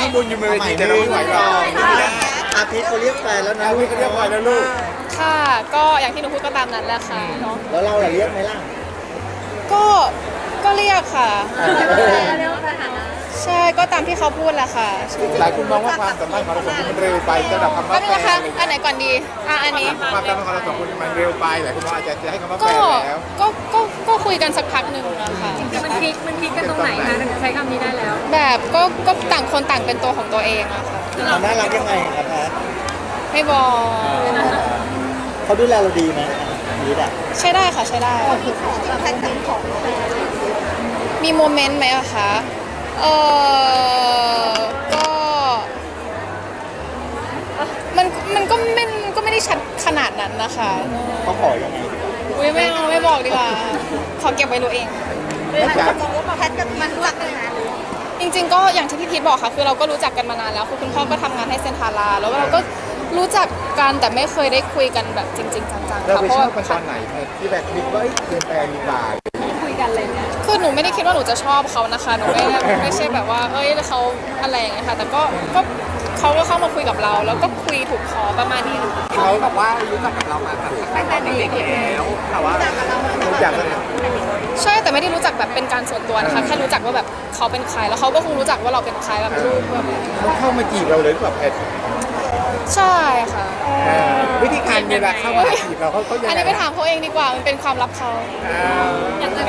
งบุญอยู่เมืองจีนแต่เราไม่ไหวหรอกอาทิตย์เขาเรียกแฟนแล้วนะอาทิตย์เขาเรียกแฟนแล้วลูกค่ะก็อย่างที่หนูพูดก็ตามนั้นแหละค่ะเนาะแล้วเราเรียกไหมล่ะก็เรียกค่ะใช่ก็ตามที่เขาพูดแหละค่ะหลายคนมองว่าความสัมพันธ์ของเราสองคนมันเร็วไปสำหรับคำว่าแฟนนะคะอันไหนก่อนดีอันนี้ความสัมพันธ์ของเราสองคนมันเร็วไปหลายคนมองอาจจะให้คำว่าแฟนแล้วก็คุยกันสักพักหนึ่งนะคะมันพลิกกันตรงไหนคะถึงใช้คำนี้ได้แล้วแบบก็ต่างคนต่างเป็นตัวของตัวเองอะค่ะเขาน่ารักยังไงครับแพทไม่บอกเขาดูแลเราดีไหมดีอ่ะใช่ได้ค่ะใช่ได้มีโมเมนต์ไหมอะคะก็มันก็ไม่ได้ชัดขนาดนั้นนะคะเขาขอยังไงอุ้ยไม่บอกดีกว่าขอเก็บไว้รู้เองมองว่าแพทกับมันรู้จักกันนานจริงๆก็อย่างที่พี่พีทบอกค่ะคือเราก็รู้จักกันมานานแล้วคือคุณพ่อก็ทำงานให้เซนทาราแล้วเราก็รู้จักกันแต่ไม่เคยได้คุยกันแบบจริงๆจังๆเราไปชอบกันตอนไหนที่แบบคิดว่าเป็นแฟนดีกว่าคุยกันเลยเนี่ยคือหนูไม่ได้คิดว่าหนูจะชอบเขานะคะหนูไม่ใช่แบบว่าเขาอะไรอย่างเงี้ยค่ะแต่ก็เขาก็เข้ามาคุยกับเราแล้วก็คุยถูกคอประมาณนี้เขาบอกว่ารู้จักกับเรามาตั้งแต่เด็กๆแล้วแต่ว่ารู้จักกันใช่แต่ไม่ได้รู้จักแบบเป็นการส่วนตัวนะคะแค่รู้จักว่าแบบเขาเป็นใครแล้วเขาก็คงรู้จักว่าเราเป็นใครแบบรูปแบบเขาเข้ามาจีบเราเลยแบบใช่ค่ะวิธีการเวลาเข้ามาจีบเราเขาอันนี้ไปถามเขาเองดีกว่ามันเป็นความลับเขาอย่างไร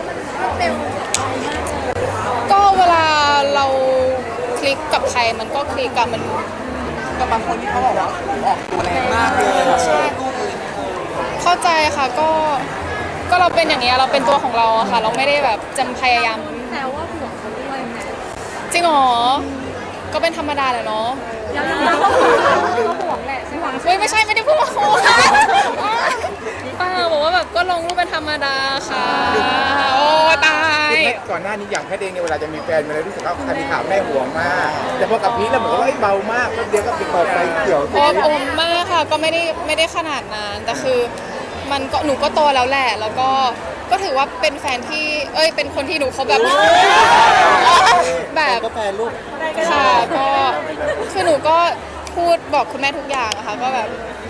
ก็เวลาเราคลิกกับใครมันก็คลิกกับมันกับบางคนที่เขาบอกว่าออกตัวแรงมากเลยใช่เข้าใจค่ะก็เราเป็นอย่างนี้เราเป็นตัวของเราค่ะเราไม่ได้แบบจำพยายามแต่ว่าห่วงเขาด้วยจริงหรอก็เป็นธรรมดาแหละเนาะแล้วก็ห่วงแหละใช่ไหมไม่ใช่ไม่ได้พูดว่าห่วงป้าบอกว่าแบบก็ลงรูปเป็นธรรมดาค่ะโอ้ตายก่อนหน้านี้อย่างแพทย์เองเนี่ยเวลาจะมีแฟนมาเลยรู้สึกว่าคดีข่าวแม่ห่วงมากแต่พอกับพีทแล้วเหมือนว่าเบามากก็เดียวก็ติดต่อไปเกี่ยวอบอุ่นมากค่ะก็ไม่ได้ขนาดนั้นแต่คือมันก็หนูก็โตแล้วแหละแล้วก็ถือว่าเป็นแฟนที่เป็นคนที่หนูเขาแบบก็แฟนลูกค่ะก็คือหนูก็พูดบอกคุณแม่ทุกอย่างอะค่ะก็แบบ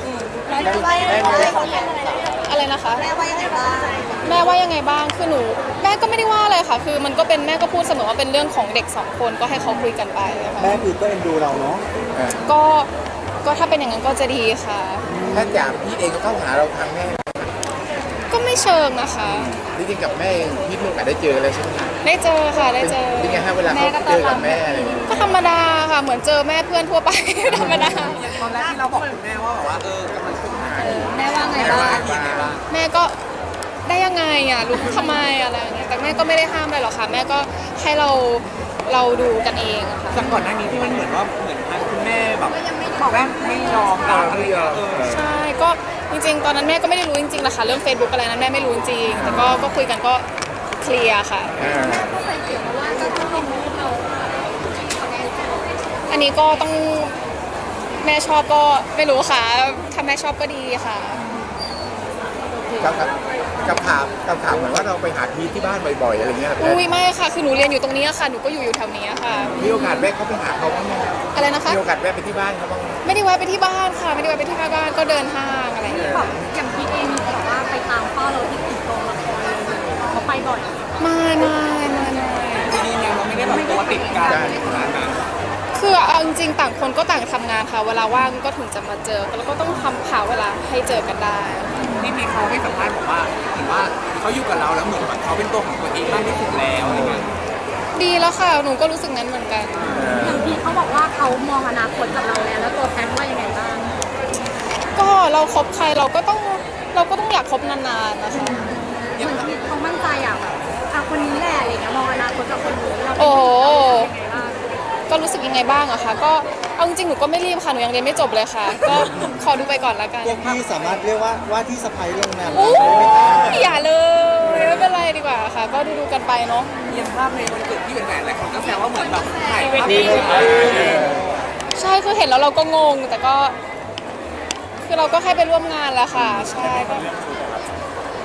อะไรนะคะแม่ว่ายังไงบ้างคือแม่ก็ไม่ได้ว่าอะไรค่ะคือมันก็เป็นแม่ก็พูดเสมอว่าเป็นเรื่องของเด็ก2 คนก็ให้เขาคุยกันไปแม่คือก็เอ็นดูเราเนาะก็ถ้าเป็นอย่างนั้นก็จะดีค่ะถ้าจากพี่เองก็เข้าหาเราทางแม่ก็ไม่เชิงนะคะจริงๆกับแม่พี่มีโอกาสได้เจออะไรใช่ไหมได้เจอค่ะได้เจอเป็นไงฮะเวลาเขาเจอกับแม่อะไรก็ธรรมดาค่ะเหมือนเจอแม่เพื่อนทั่วไปธรรมดาตอนแรกที่เราบอกคุณแม่ว่าแบบว่ากำลังคบหาแม่ว่าไงบ้างแม่ก็ได้ยังไงอ่ะรู้ทำไมอะไรอย่างเงี้ยแต่แม่ก็ไม่ได้ห้ามอะไรหรอกค่ะแม่ก็ให้เราดูกันเองค่ะจากก่อนหน้านี้ที่มันเหมือนว่าเหมือนทางคุณแม่แบบบอกว่าไม่ยอมกันอะไรใช่ก็จริงๆตอนนั้นแม่ก็ไม่ได้รู้จริงๆนะคะเรื่อง Facebook อะไรนั้นแม่ไม่รู้จริงแต่ก็คุยกันก็เคลียร์ค่ะอันนี้ก็ต้องแม่ชอบก็ไม่รู้ค่ะถ้าแม่ชอบก็ดีค่ะกับถามเหมือนว่าเราไปหาพีที่บ้านบ่อยๆอะไรเงี้ยอุ้ยไม่ค่ะคือหนูเรียนอยู่ตรงนี้ค่ะหนูก็อยู่แถวนี้ค่ะมีโอกาสแวะเขาไปหาเขาบ้างไหมอะไรนะคะมีโอกาสแวะไปที่บ้านเขาบ้างไม่ได้แวะไปที่บ้านค่ะไม่ได้แวะไปที่บ้านก็เดินห้างอะไรอย่างเงี้ยอย่างพี่เองบอกว่าไปตามพ่อเราที่ติดกองละครเขาไปบ่อยไม่จริงๆเราไม่ได้แบบตัวติดกันคือเอาจริงๆต่างคนก็ต่างทำงานค่ะเวลาว่างก็ถึงจะมาเจอแล้วก็ต้องหาเวลาให้เจอกันได้ที่มีเขาให้สัมภาษณ์บอกว่าเห็นว่าเขาอยู่กับเราแล้วเหมือนว่าเขาเป็นตัวของตัวเองมากที่สุดแล้วอะไรเงี้ยดีแล้วค่ะหนูก็รู้สึกนั้นเหมือนกันอย่างพี่เขาบอกว่าเขามองอนาคตกับเราแล้วตัวแพทว่ายังไงบ้างก็เราคบใครเราก็ต้องอยากคบนานๆนะคะเหมือนที่เขามั่นใจอ่ะแบบคนนี้แหละอะไรเงี้ยมองอนาคตกับคนนี้เราก็รู้สึกยังไงบ้างอะคะก็เอาจริงๆหนูก็ไม่รีบค่ะหนูยังเรียนไม่จบเลยค่ะก็ขอดูไปก่อนละกันพวกพี่สามารถเรียกว่าที่สะใภ้โรงแรมอย่าเลยไม่เป็นไรดีกว่าค่ะก็ดูกันไปเนาะยังภาพในวันเกิดที่เป็นแหวนอะไรก็แซวว่าเหมือนแบบถ่ายภาพใช่คือเห็นแล้วเราก็งงแต่ก็คือเราก็แค่ไปร่วมงานแหละค่ะใช่ก็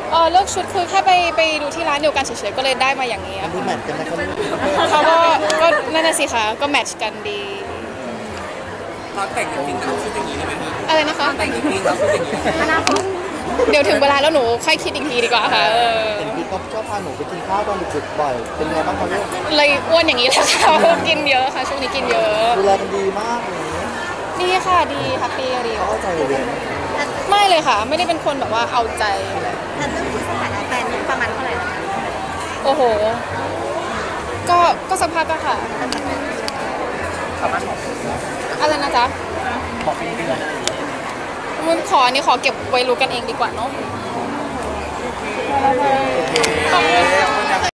เลือกชุดคือแค่ไปดูที่ร้านเดียวกันเฉยๆก็เลยได้มาอย่างนี้มันอะดูแมทกันไหมครับเขาก็นั่นน่ะสิคะก็แมทช์กันดีตอนแต่งจริงๆเราชุดอย่างนี้ได้ไหมคะอะไรนะคะแต่งจริงๆเราชุดอย่างนี้อนาคตเดี๋ยวถึงเวลาแล้วหนูค่อยคิดอีกทีดีกว่าค่ะเห็นพี่ก็ชอบพาหนูไปกินข้าวตอนดึกๆบ่อย เป็นไงบ้างครับลูกเลยอ้วนอย่างนี้แหละค่ะกินเยอะค่ะช่วงนี้กินเยอะดูแลกันดีมากเลยดีค่ะดีแฮปปี้ดีเขาเข้าใจเลยไม่เลยค่ะ ไม่ได้เป็นคนแบบว่าเอาใจอะไรแต่เรื่องที่สถานะแฟนนี่ประมาณเท่าไหร่นะคะโอ้โห ก็สักพักอะค่ะสามารถบอกอะไรนะจ๊ะบอกเป็นเดือนมุนขออันนี้ขอเก็บไว้รู้กันเองดีกว่าเนาะโอเค